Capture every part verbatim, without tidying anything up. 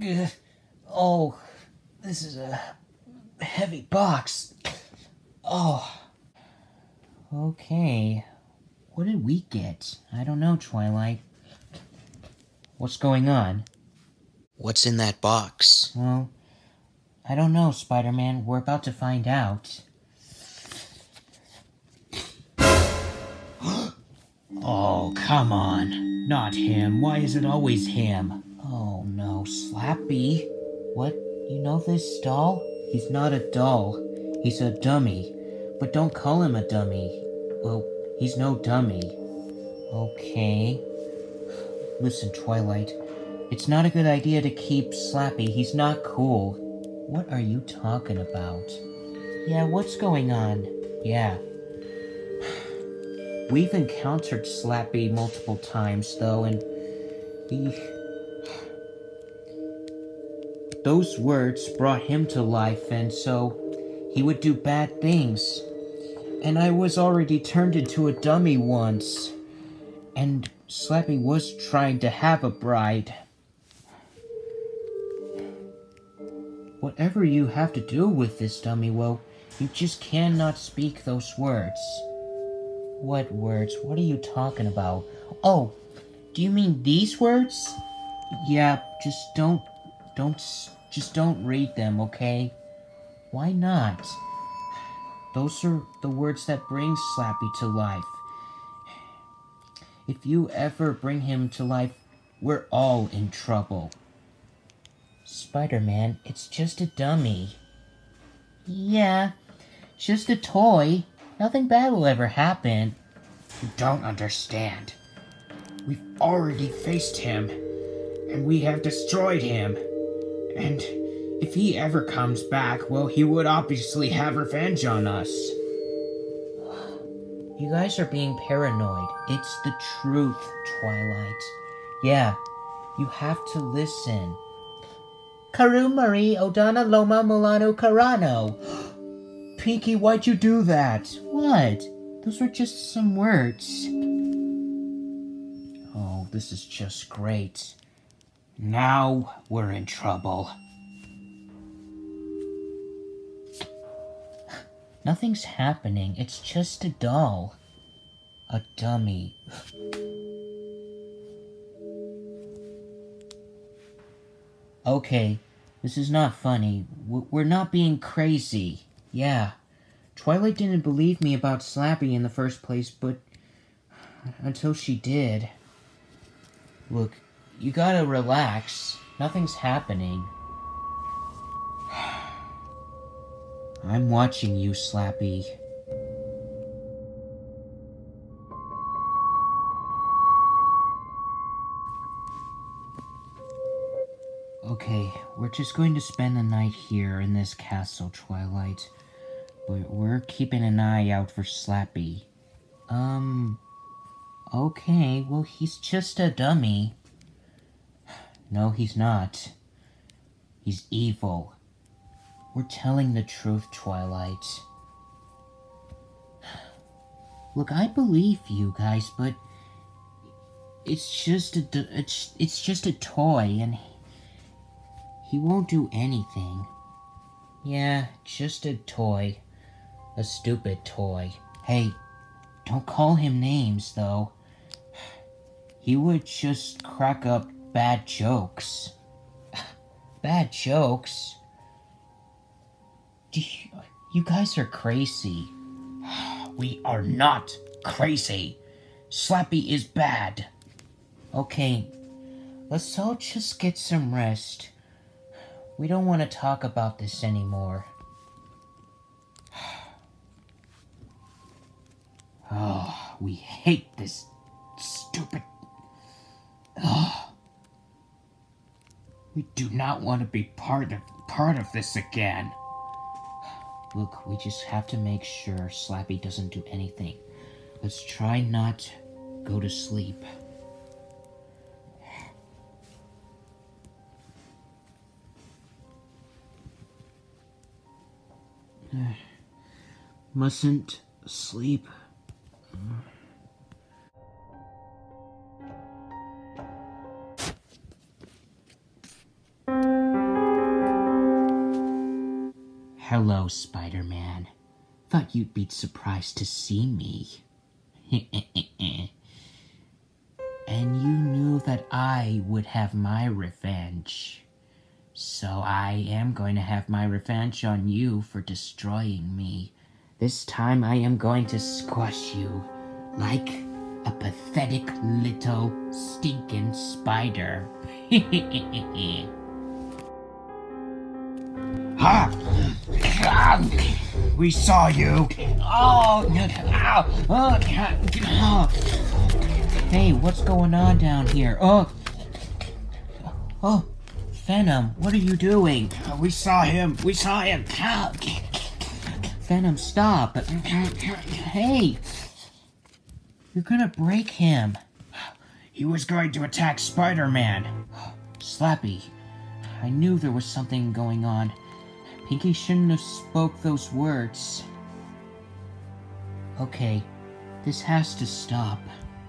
Ugh. Oh, this is a heavy box. Oh. Okay. What did we get? I don't know, Twilight. What's going on? What's in that box? Well, I don't know, Spider-Man. We're about to find out. Oh, come on. Not him. Why is it always him? Oh no, Slappy. What? You know this doll? He's not a doll. He's a dummy. But don't call him a dummy. Well, he's no dummy. Okay. Listen, Twilight. It's not a good idea to keep Slappy. He's not cool. What are you talking about? Yeah, what's going on? Yeah. We've encountered Slappy multiple times, though, and he... Those words brought him to life, and so he would do bad things. And I was already turned into a dummy once. And Slappy was trying to have a bride. Whatever you have to do with this dummy, well, you just cannot speak those words. What words? What are you talking about? Oh, do you mean these words? Yeah, just don't, don't, just don't read them, okay? Why not? Those are the words that bring Slappy to life. If you ever bring him to life, we're all in trouble. Spider-Man, it's just a dummy. Yeah, just a toy. Nothing bad will ever happen. You don't understand. We've already faced him, and we have destroyed him. And if he ever comes back, well, he would obviously have revenge on us. You guys are being paranoid. It's the truth, Twilight. Yeah, you have to listen. Karumari Odana Loma Milano Carano. Pinky, why'd you do that? What? Those were just some words. Oh, this is just great. Now we're in trouble. Nothing's happening. It's just a doll. A dummy. Okay, this is not funny. We're not being crazy. Yeah. Twilight didn't believe me about Slappy in the first place, but until she did. Look, you gotta relax. Nothing's happening. I'm watching you, Slappy. Okay, we're just going to spend the night here in this castle, Twilight. But we're keeping an eye out for Slappy. Um... Okay, well, he's just a dummy. No, he's not. He's evil. We're telling the truth, Twilight. Look, I believe you guys, but it's just a it's it's just a toy, and he won't do anything. Yeah, just a toy, a stupid toy. Hey, don't call him names, though. He would just crack up bad jokes. Bad jokes? You, you guys are crazy. We are not crazy. Slappy is bad. Okay, let's all just get some rest. We don't want to talk about this anymore. Oh, we hate this stupid... Oh. We do not want to be part of part of this again. Look, we just have to make sure Slappy doesn't do anything. Let's try not to go to sleep. Mustn't sleep. Hello, Spider-Man. Thought you'd be surprised to see me. And you knew that I would have my revenge. So I am going to have my revenge on you for destroying me. This time I am going to squash you like a pathetic little stinking spider. Ha! We saw you. Oh, ow, oh, oh. Hey, what's going on down here? Oh, oh, Venom, what are you doing? Uh, we saw him. We saw him. Venom, stop. Hey, you're gonna break him. He was going to attack Spider-Man. Slappy, I knew there was something going on. Pinky shouldn't have spoke those words. Okay, this has to stop.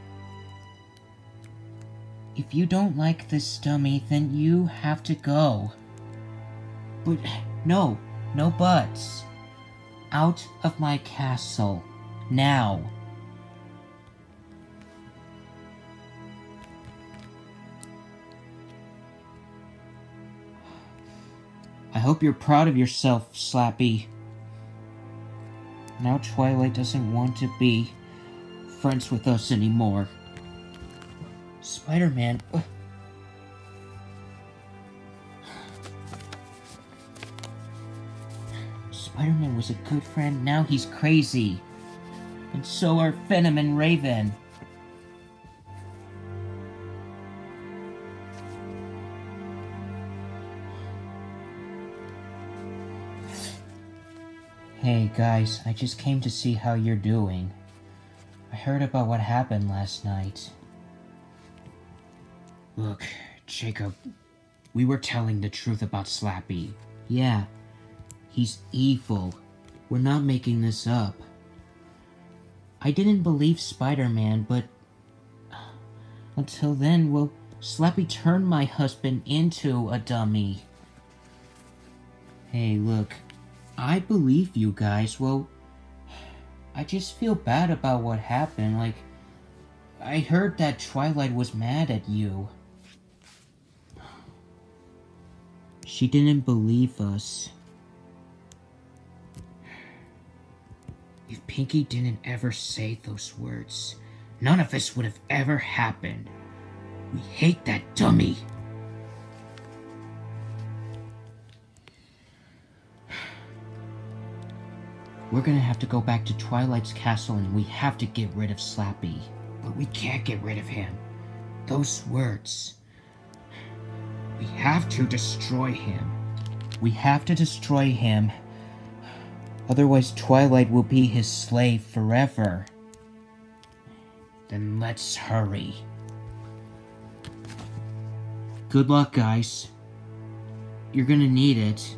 If you don't like this dummy, then you have to go. But no, no buts. Out of my castle, now. I hope you're proud of yourself, Slappy. Now Twilight doesn't want to be friends with us anymore. Spider-Man... Spider-Man was a good friend, now he's crazy. And so are Venom and Raven. Hey guys, I just came to see how you're doing. I heard about what happened last night. Look, Jacob, we were telling the truth about Slappy. Yeah, he's evil. We're not making this up. I didn't believe Spider-Man, but... until then, well, Slappy turned my husband into a dummy. Hey, look, I believe you guys. Well, I just feel bad about what happened. Like, I heard that Twilight was mad at you. She didn't believe us. If Pinky didn't ever say those words, none of this would have ever happened. We hate that dummy. We're gonna have to go back to Twilight's castle and we have to get rid of Slappy. But we can't get rid of him. Those words. We have to destroy him. We have to destroy him. Otherwise, Twilight will be his slave forever. Then let's hurry. Good luck, guys. You're gonna need it.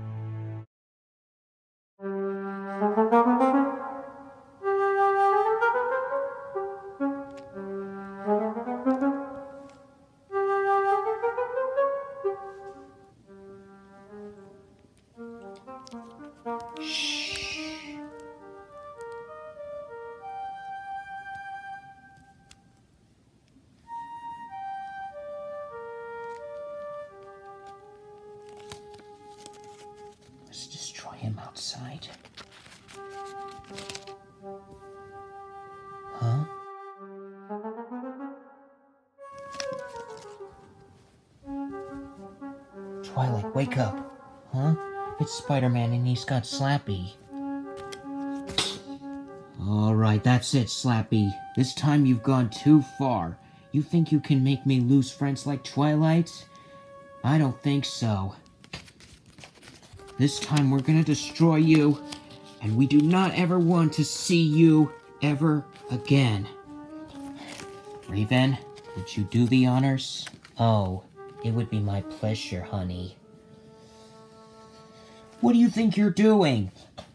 Let's destroy him outside. Huh? Twilight, wake up. Huh? It's Spider-Man and he's got Slappy. Alright, that's it, Slappy. This time you've gone too far. You think you can make me lose friends like Twilight? I don't think so. This time we're gonna destroy you, and we do not ever want to see you ever again. Raven, would you do the honors? Oh, it would be my pleasure, honey. What do you think you're doing?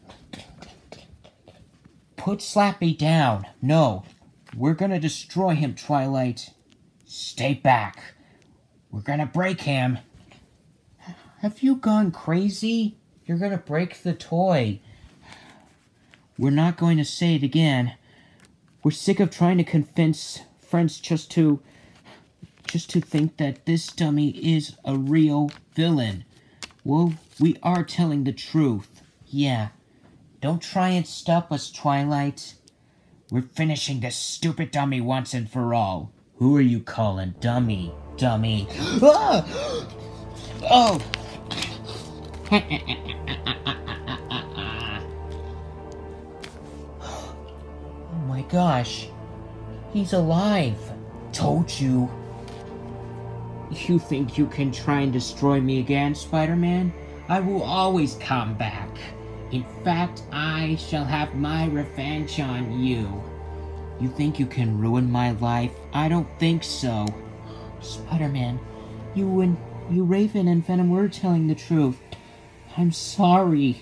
Put Slappy down. No, we're gonna destroy him, Twilight. Stay back. We're gonna break him. Have you gone crazy? You're gonna break the toy. We're not going to say it again. We're sick of trying to convince friends just to... just to think that this dummy is a real villain. Well, we are telling the truth. Yeah. Don't try and stop us, Twilight. We're finishing this stupid dummy once and for all. Who are you calling dummy? Dummy. Ah! Oh! Oh my gosh. He's alive. Told you. You think you can try and destroy me again, Spider-Man? I will always come back. In fact, I shall have my revenge on you. You think you can ruin my life? I don't think so. Spider-Man, you and you, Raven and Venom were telling the truth. I'm sorry.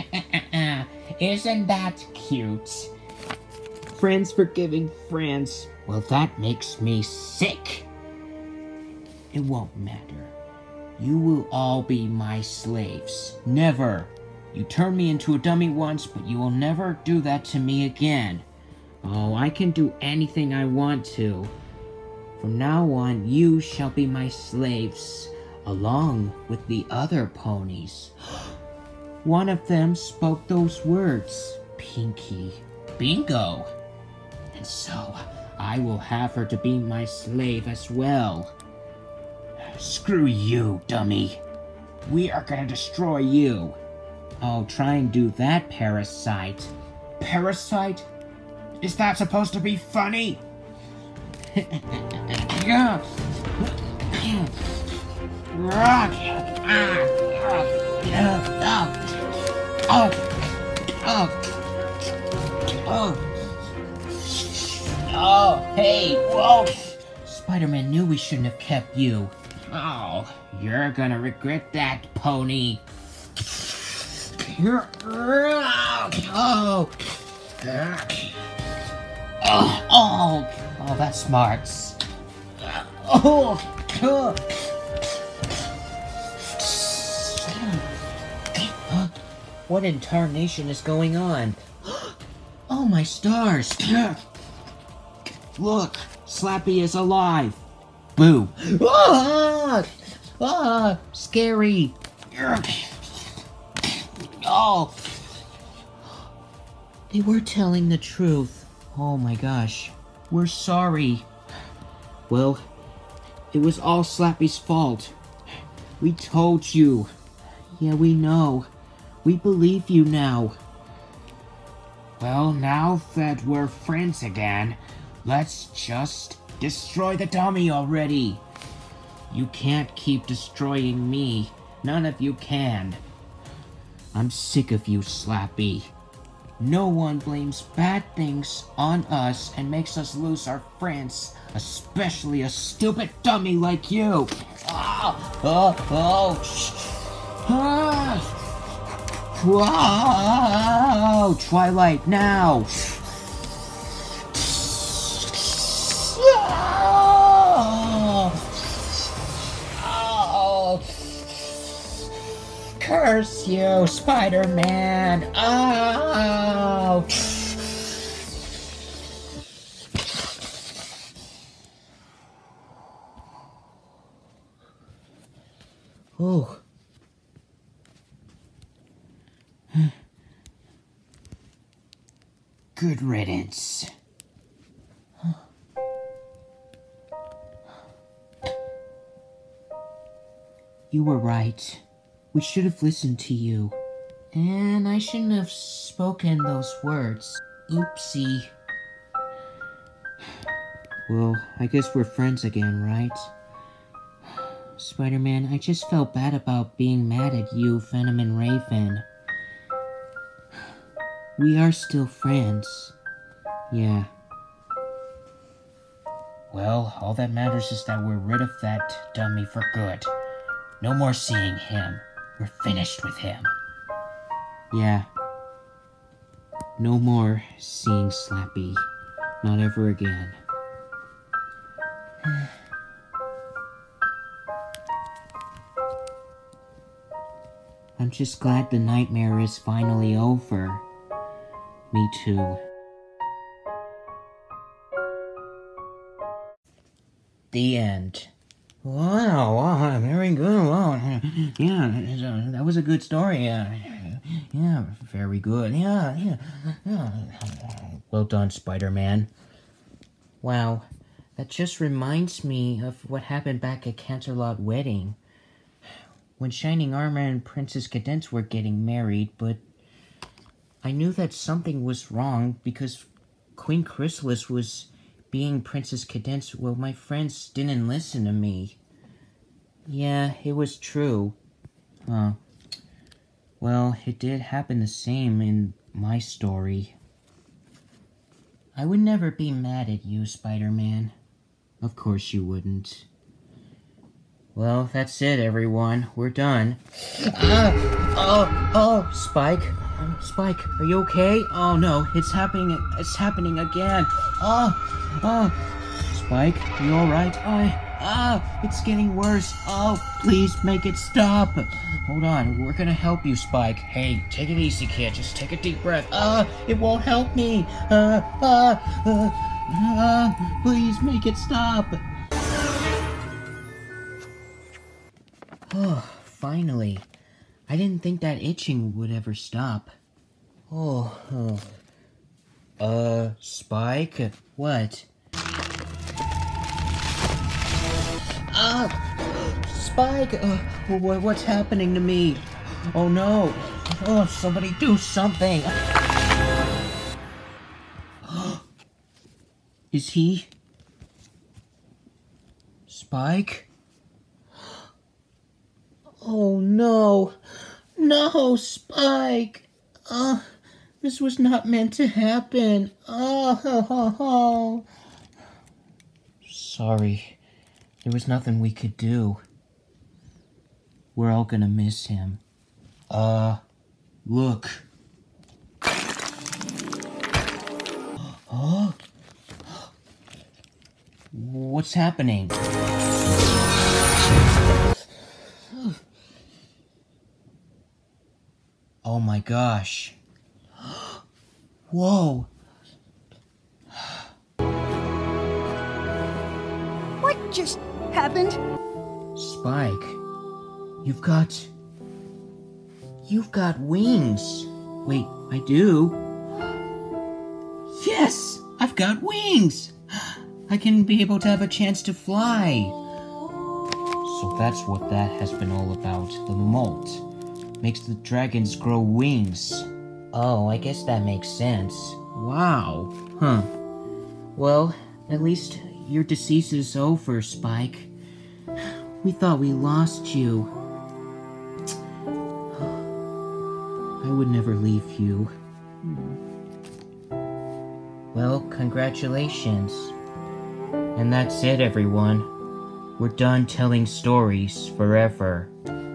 Isn't that cute? Friends forgiving friends. Well, that makes me sick. It won't matter. You will all be my slaves. Never. You turned me into a dummy once, but you will never do that to me again. Oh, I can do anything I want to. From now on, you shall be my slaves, along with the other ponies. One of them spoke those words, Pinky. Bingo! And so, I will have her to be my slave as well. Screw you, dummy. We are gonna destroy you. Oh, try and do that, Parasite. Parasite? Is that supposed to be funny? Yeah. Oh. Oh. Oh. Oh, hey, whoa. Spider-Man knew we shouldn't have kept you. Oh, you're gonna regret that, pony. You're... Oh. Oh. Oh. Oh, that smarts. Oh. Oh. What in tarnation is going on? Oh, my stars. Look, Slappy is alive. Boo. Ah! Ah! Scary. Oh. They were telling the truth. Oh my gosh. We're sorry. Well, it was all Slappy's fault. We told you. Yeah, we know. We believe you now. Well, now that we're friends again, let's just destroy the dummy already. You can't keep destroying me. None of you can. I'm sick of you, Slappy. No one blames bad things on us and makes us lose our friends, especially a stupid dummy like you. Ah, oh, oh, ah. Whoa! Twilight, now! Oh! Curse you, Spider-Man! Oh! Oh. Good riddance. You were right. We should have listened to you. And I shouldn't have spoken those words. Oopsie. Well, I guess we're friends again, right? Spider-Man, I just felt bad about being mad at you, Venom and Raven. We are still friends. Yeah. Well, all that matters is that we're rid of that dummy for good. No more seeing him. We're finished with him. Yeah. No more seeing Slappy. Not ever again. I I'm just glad the nightmare is finally over. Me too. The end. Wow, wow, very good. Wow, yeah, that was a good story. Yeah, yeah, very good. Yeah, yeah, yeah. Well done, Spider-Man. Wow, that just reminds me of what happened back at Canterlot Wedding. When Shining Armor and Princess Cadence were getting married, but I knew that something was wrong because Queen Chrysalis was being Princess Cadence. Well, my friends didn't listen to me. Yeah, it was true. Huh. Well, it did happen the same in my story. I would never be mad at you, Spider-Man. Of course you wouldn't. Well, that's it, everyone. We're done. Ah! Oh! Oh! Spike? Spike, are you okay? Oh no, it's happening. It's happening again. Oh! Oh! Spike, you alright? I... Ah! It's getting worse. Oh, please make it stop. Hold on, we're gonna help you, Spike. Hey, take it easy, kid. Just take a deep breath. Ah! It won't help me. Uh, ah! Uh, ah! Please make it stop. Oh, finally. I didn't think that itching would ever stop. Oh, oh. Uh, Spike? What? Ah! Spike! Uh, wh what's happening to me? Oh no! Oh, somebody do something! Is he... Spike? Oh no! No, Spike! Uh, this was not meant to happen. Oh, oh, oh, oh. Sorry. There was nothing we could do. We're all gonna miss him. Uh, look. Oh? What's happening? Oh my gosh. Whoa. What just happened? Spike, you've got... You've got wings. Wait, I do? Yes! I've got wings! I can be able to have a chance to fly. So that's what that has been all about. The molt makes the dragons grow wings. Oh, I guess that makes sense. Wow. Huh. Well, at least your disease is over, Spike. We thought we lost you. I would never leave you. Well, congratulations. And that's it, everyone. We're done telling stories forever.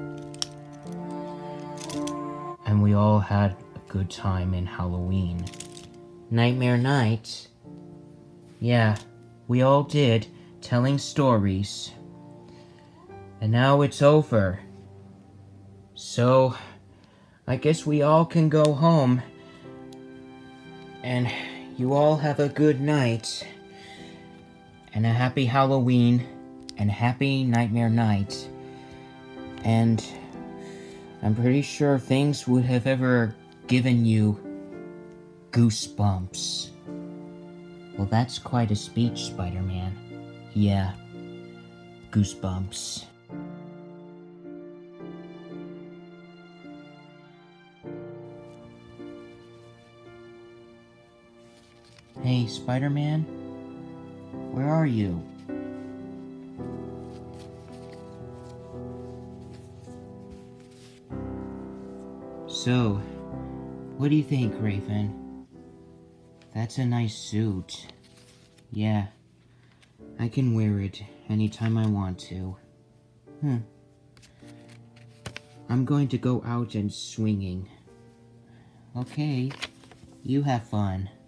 And we all had a good time in Halloween. Nightmare Night? Yeah, we all did, telling stories. And now it's over. So, I guess we all can go home. And you all have a good night. And a happy Halloween. And happy Nightmare Night. And I'm pretty sure things would have ever given you goosebumps. Well, that's quite a speech, Spider-Man. Yeah, goosebumps. Hey, Spider-Man? Where are you? So, what do you think, Raven? That's a nice suit. Yeah, I can wear it anytime I want to. Hmm. I'm going to go out and swinging. Okay, you have fun.